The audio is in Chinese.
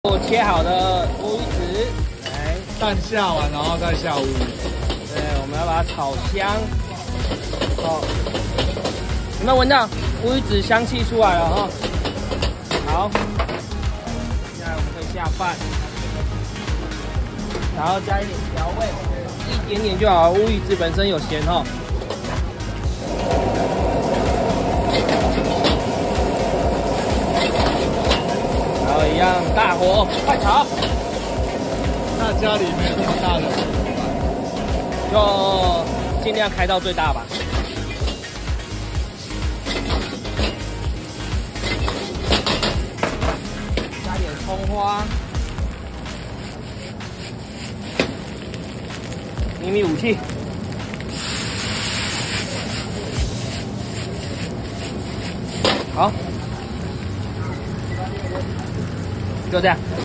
我切好的乌鱼子，来蛋下完，然后再下乌鱼。 对，我们要把它炒香。哦，有没有闻到乌鱼子香气出来了哈？好，现在我们可以下饭，然后加一点调味，一点点就好。乌鱼子本身有咸哈。然后一样大火快炒。 那家里没有这么大的火， 就尽量开到最大吧。加点葱花，秘密武器。好，就这样。